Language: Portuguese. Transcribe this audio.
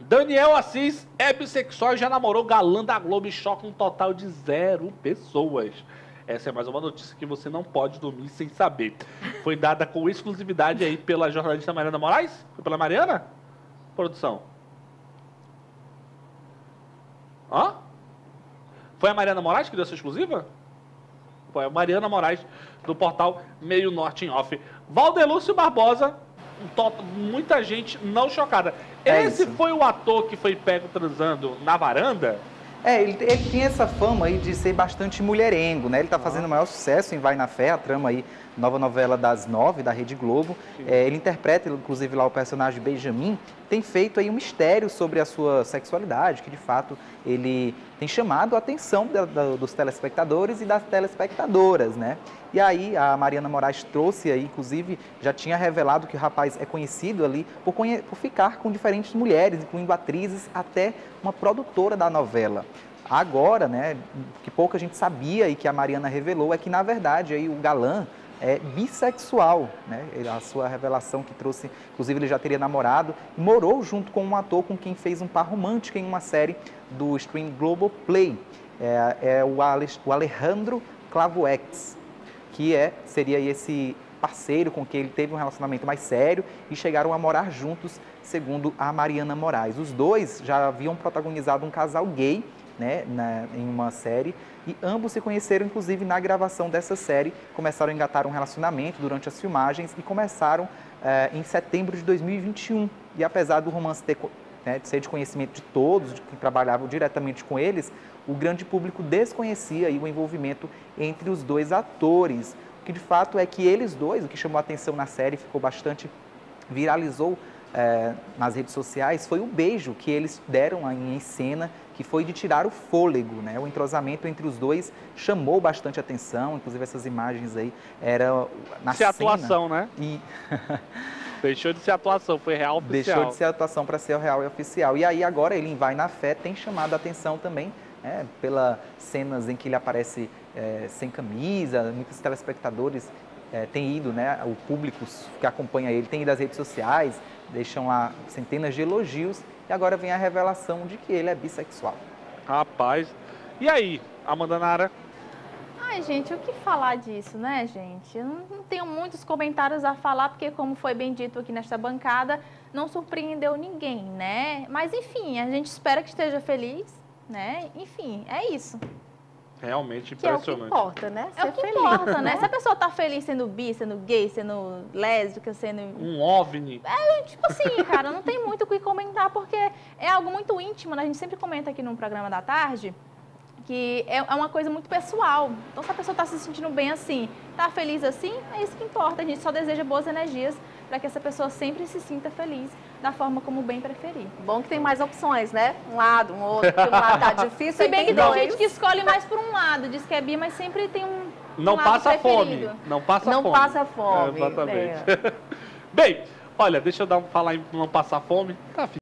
Daniel Assis é bissexual e já namorou galã da Globo e choca um total de 0 pessoas. Essa é mais uma notícia que você não pode dormir sem saber. Foi dada com exclusividade aí pela jornalista Mariana Moraes? Foi pela Mariana? Produção. Hã? Foi a Mariana Moraes que deu essa exclusiva? Foi a Mariana Moraes, do portal Meio Norte em Off. Valdelúcio Barbosa, muita gente não chocada. Esse foi o ator que foi pego transando na varanda? Ele tinha essa fama aí de ser bastante mulherengo, né? Ele tá fazendo o maior sucesso em Vai na Fé, a trama aí, nova novela das 9, da Rede Globo. Ele interpreta, inclusive, lá o personagem Benjamin, tem feito aí um mistério sobre a sua sexualidade, que de fato ele tem chamado a atenção dos telespectadores e das telespectadoras, né? E aí a Mariana Moraes trouxe aí, inclusive, já tinha revelado que o rapaz é conhecido ali por ficar com diferentes mulheres, incluindo atrizes, até uma produtora da novela. Agora, né, que pouca gente sabia e que a Mariana revelou é que, na verdade, aí o galã é bissexual, né? A sua revelação que trouxe, inclusive ele já teria namorado, morou junto com um ator com quem fez um par romântico em uma série do stream Globoplay, o Alejandro Clavoex, que seria esse parceiro com quem ele teve um relacionamento mais sério e chegaram a morar juntos, segundo a Mariana Moraes. Os dois já haviam protagonizado um casal gay, né, em uma série, e ambos se conheceram, inclusive, na gravação dessa série, começaram a engatar um relacionamento durante as filmagens e começaram em setembro de 2021. E apesar do romance ser de conhecimento de todos, de que trabalhavam diretamente com eles, o grande público desconhecia aí o envolvimento entre os dois atores. O que de fato é que eles dois, o que chamou a atenção na série, ficou bastante, viralizou nas redes sociais, foi o beijo que eles deram em cena, que foi de tirar o fôlego, né? O entrosamento entre os dois chamou bastante atenção, inclusive essas imagens aí eram na cena. Atuação, né? E deixou de ser atuação, foi real oficial. Deixou de ser atuação para ser real e oficial. E aí agora ele em Vai na Fé tem chamado a atenção também, pelas cenas em que ele aparece sem camisa. Muitos telespectadores têm ido, né? O público que acompanha ele tem ido às redes sociais, deixam lá centenas de elogios. E agora vem a revelação de que ele é bissexual. Rapaz. E aí, Amanda Nara? Ai, gente, o que falar disso, né, gente? Eu não tenho muitos comentários a falar, porque como foi bem dito aqui nesta bancada, não surpreendeu ninguém, né? Mas, enfim, a gente espera que esteja feliz, né? Enfim, é isso. Realmente Que é o impressionante. que importa, né? É o que importa, né? Se a pessoa tá feliz sendo bi, sendo gay, sendo lésbica, sendo... Um OVNI. Tipo assim, cara, não tem muito o que comentar, porque é algo muito íntimo, né? A gente sempre comenta aqui no programa da tarde que é uma coisa muito pessoal. Então, se a pessoa tá se sentindo bem assim, tá feliz assim, é isso que importa. A gente só deseja boas energias para que essa pessoa sempre se sinta feliz da forma como bem preferir. Bom que tem mais opções, né? Um lado, um outro, porque um lado tá difícil, Se bem que tem tem gente que escolhe mais por um lado, diz que é bi, mas sempre tem Não lado passa preferido. fome. Não passa Não fome. passa fome. Exatamente. Bem, olha, deixa eu falar em não passar fome. Tá,